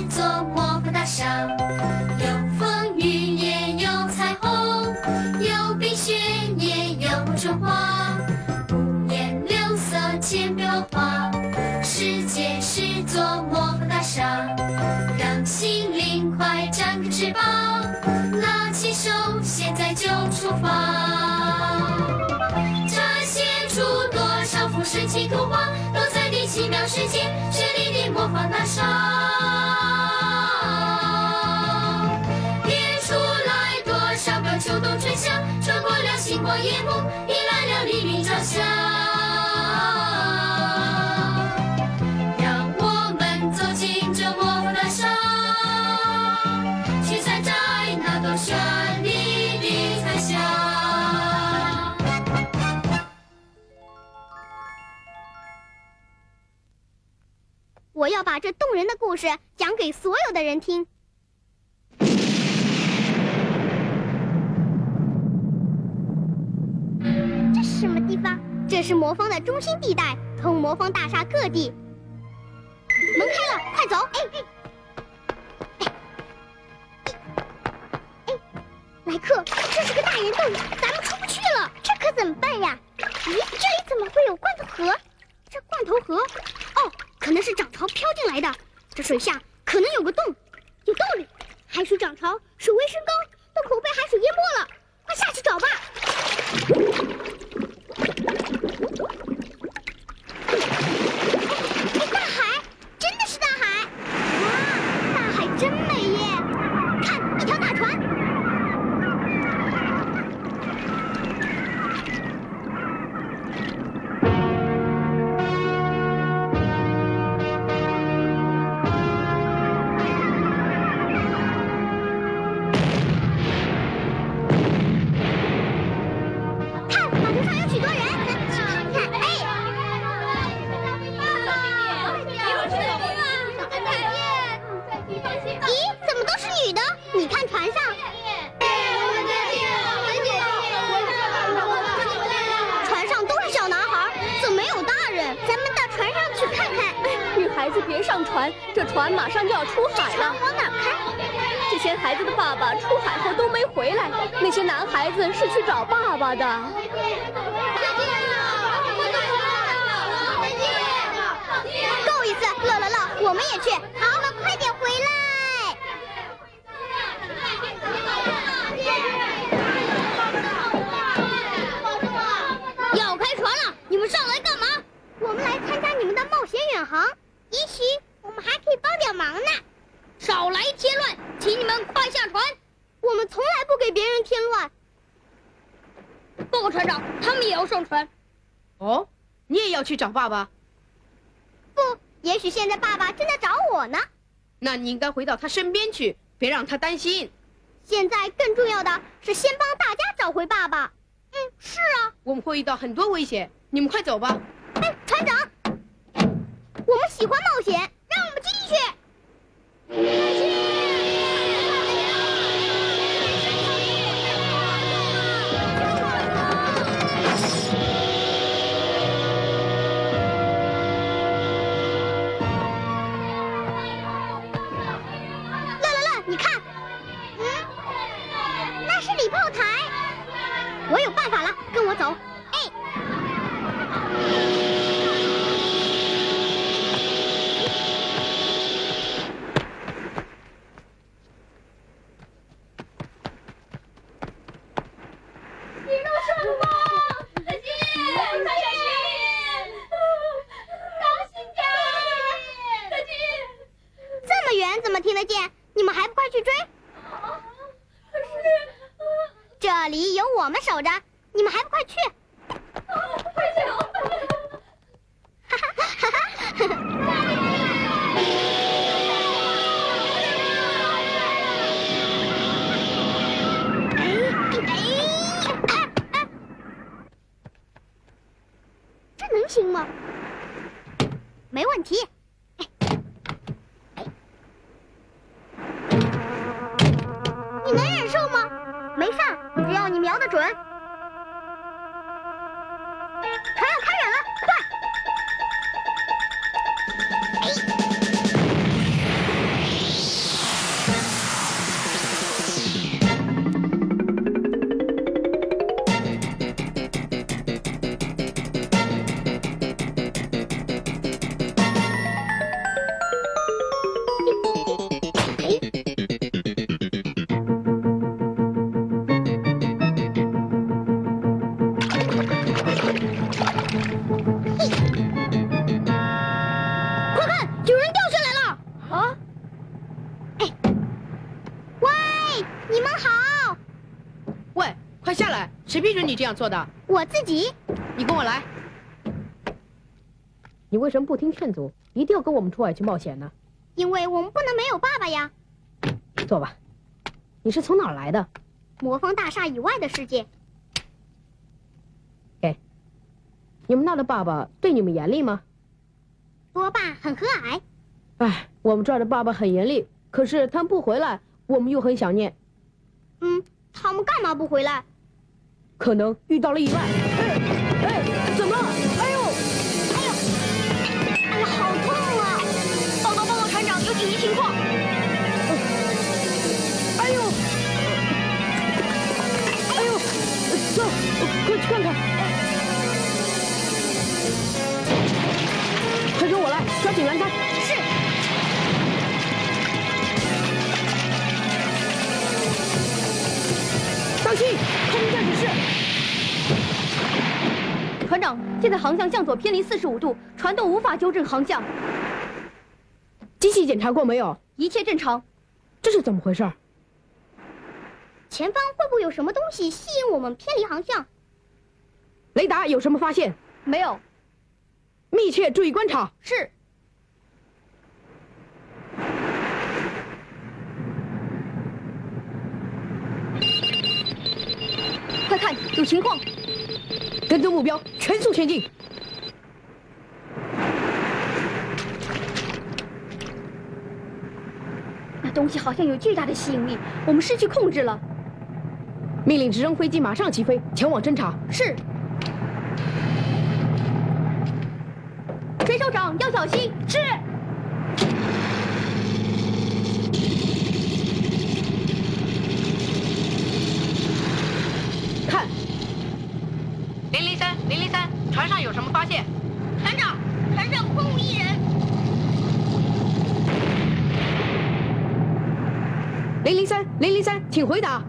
座魔法大厦，有风雨也有彩虹，有冰雪也有春花，五颜六色千变万化，世界是座魔法大厦，让心灵快展个翅膀，拿起手，现在就出发，展现出多少幅神奇图画，都在这奇妙世界，绚丽的魔法大厦。变出来多少个秋冬春夏，穿过了星光夜幕，迎来了黎明朝霞。让我们走进这魔法大厦，去采摘那朵绚丽的彩霞。 我要把这动人的故事讲给所有的人听。这是什么地方？这是魔方的中心地带，通魔方大厦各地。门开了，快走！莱克，这是个大岩洞，咱们出不去了，这可怎么办呀？咦，这里怎么会有罐头盒？这罐头盒，哦，可能是涨潮飘进来的。这水下可能有个洞，有道理。海水涨潮，水位升高，洞口被海水淹没了，快下去找吧。大海，真的是大海！哇，大海真美耶！看，一条大船。 别上船，这船马上就要出海了。 往哪开？ 这些孩子的爸爸出海后都没回来，那些男孩子是去找爸爸的。 够意思，乐乐乐，我们也去。好了，快点回来。要开船了，你们上来干嘛？我们来参加你们的冒险远航。也许我们还可以帮点忙呢。少来添乱，请你们快下船。我们从来不给别人添乱。报告船长，他们也要上船。 哦，你也要去找爸爸？ 不，也许现在爸爸正在找我呢。 那你应该回到他身边去，别让他担心。 现在更重要的是先帮大家找回爸爸。是啊。 我们会遇到很多危险，你们快走吧。 哎，船长。我们喜欢冒险，让我们进去。乐乐乐，你看，那是礼炮台。我有办法了，跟我走。怎么听得见？你们还不快去追？可是这里有我们守着，你们还不快去？快去！哈哈哈哈！这能行吗？没问题。你能忍受吗？没事，只要你瞄得准。船要开远了，快！ 你们好。 喂，快下来！谁批准你这样做的？ 我自己。 你跟我来。 你为什么不听劝阻，一定要跟我们出外去冒险呢？ 因为我们不能没有爸爸呀。 坐吧。你是从哪儿来的？ 魔方大厦以外的世界。 你们那儿的爸爸对你们严厉吗？ 多爸很和蔼。 哎，我们这儿的爸爸很严厉，可是他们不回来，我们又很想念。 他们干嘛不回来？ 可能遇到了意外。怎么了？哎呦， 好痛啊！报告，船长，有紧急情况。 哎呦，走，快去看看。快跟我来，抓紧栏杆。 是。 当心，空中驾驶室。 船长，现在航向向左偏离45度，船动无法纠正航向。 机器检查过没有？ 一切正常。 这是怎么回事？ 前方会不会有什么东西吸引我们偏离航向？ 雷达有什么发现？ 没有。 密切注意观察。 是。快看，有情况！ 跟踪目标，全速前进。 那东西好像有巨大的吸引力，我们失去控制了。 命令直升飞机马上起飞，前往侦察。 是。水手长要小心。是。 看 ，003，船上有什么发现？ 船长，船上空无一人。 003，请回答。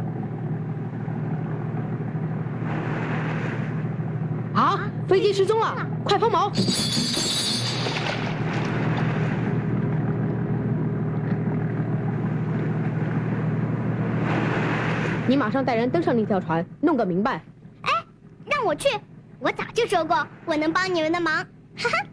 啊，飞机失踪了，快抛锚！你马上带人登上那条船，弄个明白。 哎，让我去，我早就说过我能帮你们的忙，哈哈。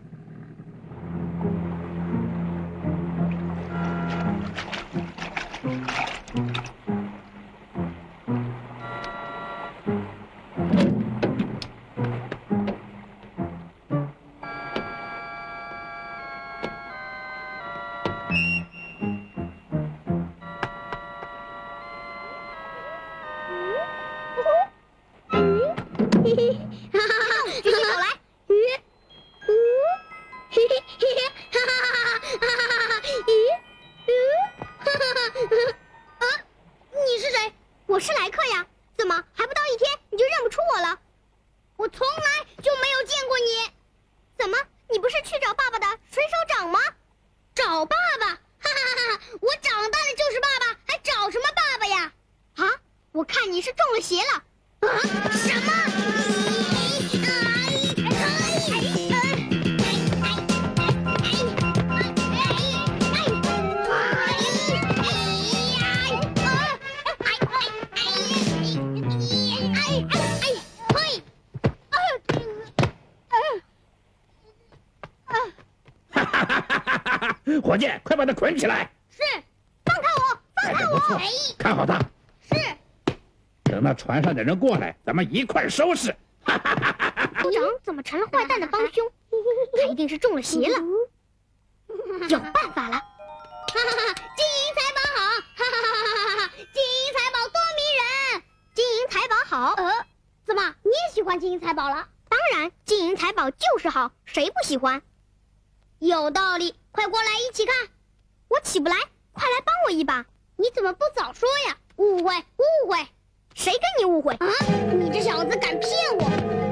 我是莱克呀，怎么还不到一天你就认不出我了？我从来就没有见过你。怎么，你不是去找爸爸的水手长吗？找爸爸？哈哈哈哈！我长大了就是爸爸，还找什么爸爸呀？啊，我看你是中了邪了。啊？什么？ 伙计，快把他捆起来！ 是，放开我，放开我！ 不错，看好他。 是。 等那船上的人过来，咱们一块收拾。 部长怎么成了坏蛋的帮凶？他一定是中了邪了。有办法了！哈哈哈！金银财宝好！哈哈哈哈！金银财宝多迷人！金银财宝好。怎么你也喜欢金银财宝了？当然，金银财宝就是好，谁不喜欢？有道理，快过来一起看。我起不来，快来帮我一把。你怎么不早说呀？误会，误会。谁跟你误会啊？你这小子敢骗我！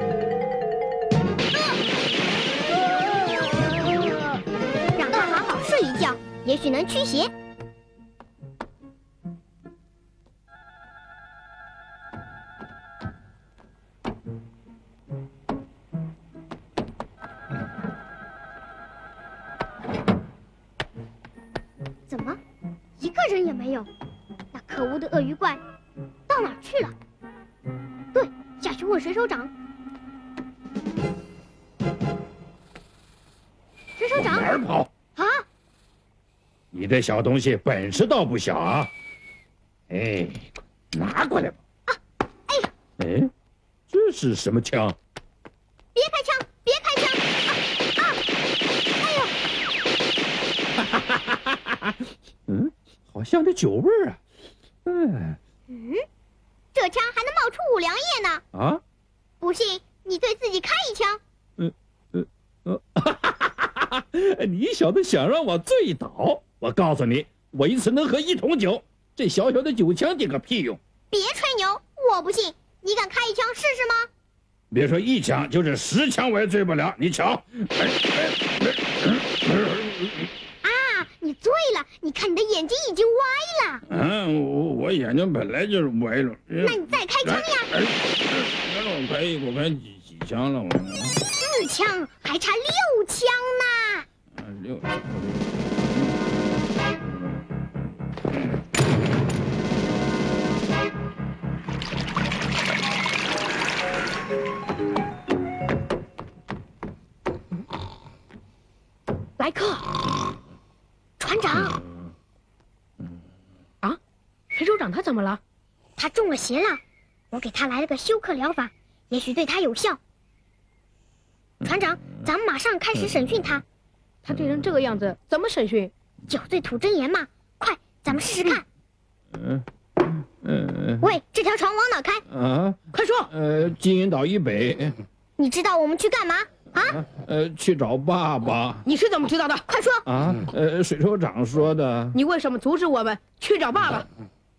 让他好好睡一觉，也许能驱邪。怎么，一个人也没有？那可恶的鳄鱼怪到哪儿去了？对，下去问水手长。水手长， 哪儿跑？ 啊！ 你这小东西本事倒不小啊！哎，拿过来吧。 啊！哎呀！ 哎，这是什么枪？ 别开枪！别开枪！哎呀！ 嗯，好像这酒味儿啊。 这枪还能冒出5粮液呢！ 啊！ 不信你对自己开一枪。 你小子想让我醉倒？我告诉你，我一次能喝1桶酒，这小小的酒枪顶个屁用！ 别吹牛，我不信，你敢开一枪试试吗？ 别说1枪，就是10枪我也醉不了。你瞧， 啊，你醉了！你看你的眼睛已经歪了。 我眼睛本来就是歪了。 那你再开枪呀！ 我开几枪了？我 4枪，还差6枪呢。 6枪。 莱克， 船长。 啊，水手长他怎么了？ 他中了邪了，我给他来了个休克疗法，也许对他有效。船长，咱们马上开始审讯他。 他醉成这个样子，怎么审讯？ 酒醉吐真言嘛！快，咱们试试看。喂，这条船往哪开？ 啊， 快说。 金银岛以北。 你知道我们去干嘛？啊？ 去找爸爸。 你是怎么知道的？ 快说。 啊，水手长说的。 你为什么阻止我们去找爸爸？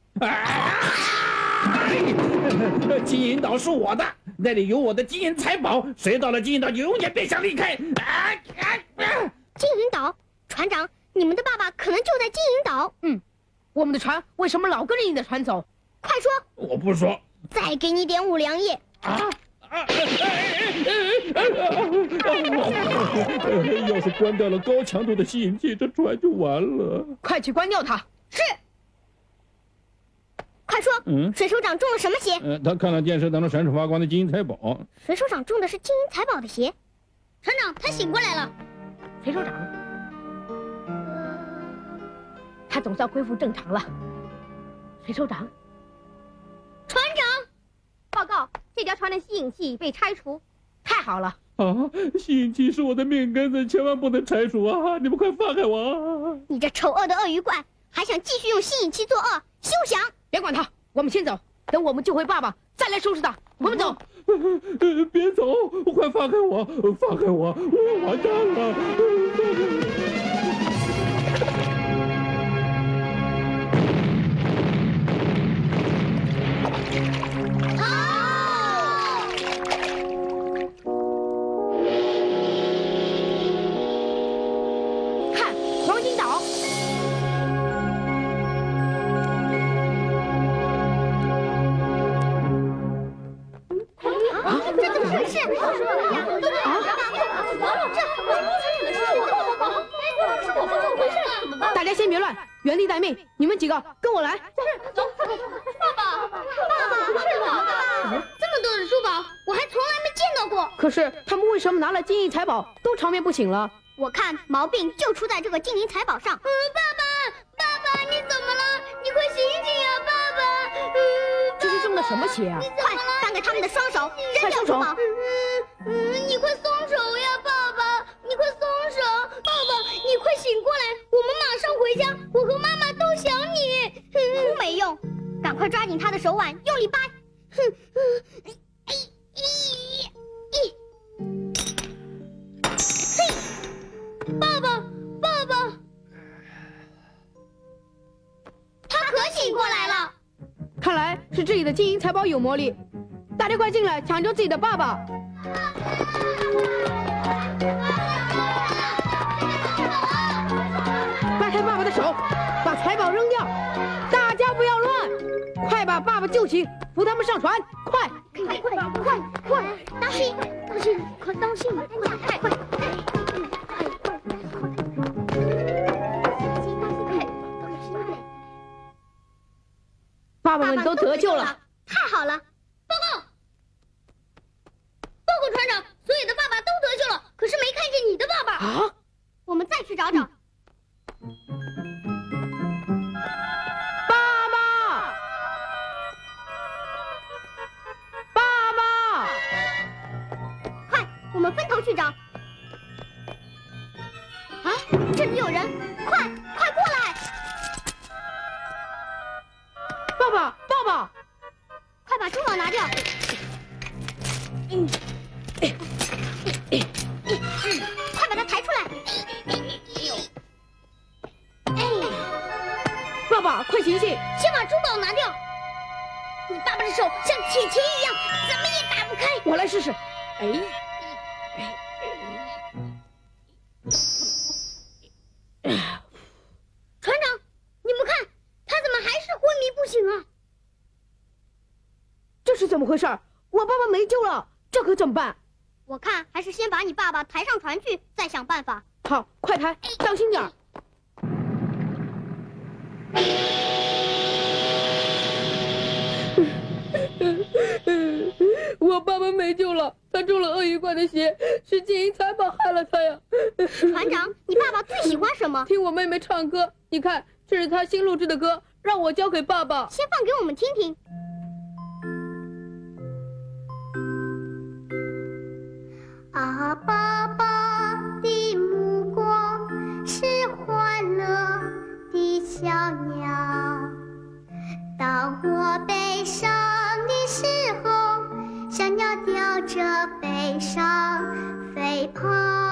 金银岛是我的，那里有我的金银财宝，谁到了金银岛就永远别想离开。 金银岛，船长，你们的爸爸可能就在金银岛。 我们的船为什么老跟着你的船走？ 快说。 我不说。 再给你点5粮液。 要是关掉了高强度的吸引器，这船就完了。 快去关掉它。 是。快说。水手长中了什么邪？ 他看了电视当中闪闪发光的金银财宝。 水手长中的是金银财宝的邪。船长，他醒过来了。 水手长，他总算恢复正常了。水手长， 船长， 报告，这条船的吸引器被拆除。 太好了。 吸引器是我的命根子，千万不能拆除啊！你们快放开我！ 你这丑恶的鳄鱼怪，还想继续用吸引器作恶，休想！ 别管他，我们先走，等我们救回爸爸，再来收拾他。我们走。 别走，快放开我！放开我！我完蛋了！ 看，黄金岛。 这怎么回事？ 大家先别乱，原地待命。你们几个跟我来。 走。爸爸，这么多的珠宝，我还从来没见到过。 可是他们为什么拿了金银财宝都长眠不醒了？ 我看毛病就出在这个金银财宝上。爸爸，你怎么了？你快醒醒呀，爸爸！ 这是中了什么邪啊？ 快放开他们的双手，扔掉珠宝！你快松手呀，爸爸！你快松手！爸爸，你快醒过来！我们马上回家，我和妈妈都想你。哭没用，赶快抓紧他的手腕，用力掰！爸爸，他可醒过来了。 看来是这里的金银财宝有魔力，大家快进来抢救自己的爸爸！掰开爸爸的手，把财宝扔掉！大家不要乱，快把爸爸救起，扶他们上船！快！ 快！当心！快当心！快！ 爸爸们都得救了， 太好了！ 报告船长，所有的爸爸都得救了，可是没看见你的爸爸啊！ 我们再去找找。 爸爸，爸爸！ 快，我们分头去找。啊，这里有人！快过来！ 爸爸，爸爸！ 快把珠宝拿掉！快把它抬出来！ 爸爸，快醒醒！ 先把珠宝拿掉！你爸爸的手像铁钳一样，怎么也打不开。 我来试试。 船长，你们看，他怎么还是昏迷不醒啊？ 这是怎么回事？我爸爸没救了，这可怎么办？ 我看还是先把你爸爸抬上船去，再想办法。 好，快抬，当心点儿。 我爸爸没救了，他中了鳄鱼怪的邪，是金银财宝害了他呀。 船长，你爸爸最喜欢什么？ 听我妹妹唱歌，你看，这是她新录制的歌，让我交给爸爸。 先放给我们听听。啊，爸爸的目光是欢乐的小鸟，当我悲伤的时候，小鸟叼着悲伤飞跑。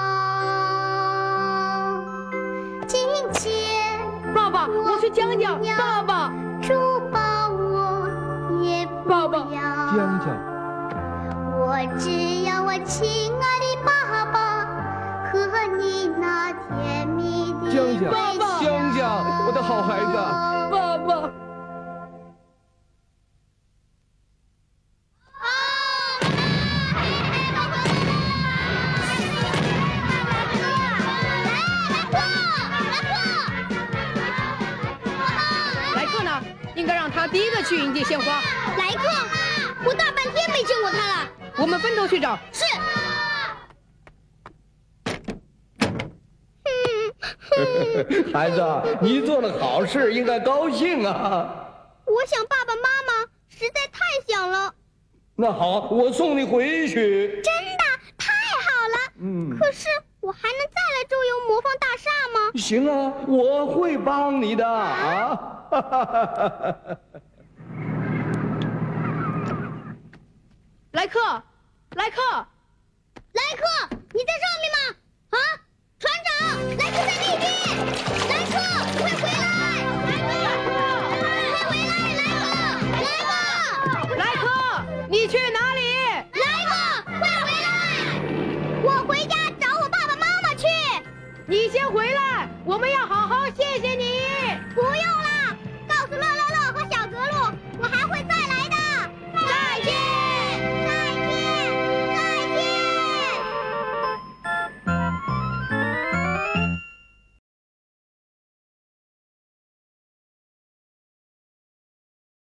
金钱， 爸爸，我是江江。爸爸， 珠宝我也不要。 江江， 我只要我亲爱的爸爸和你那甜蜜的江江， 微笑。 江江，我的好孩子。 爸爸。 莱克呢？应该让他第一个去迎接鲜花。 莱克，我大半天没见过他了。 我们分头去找。 是。 孩子，你做了好事，应该高兴啊。 我想爸爸妈妈，实在太想了。 那好，我送你回去。 真的太好了。可是我还能再来周游魔方大厦吗？ 行啊，我会帮你的啊。 莱克，莱克， 莱克，你在上面吗？啊，船长，莱克在那边。莱克。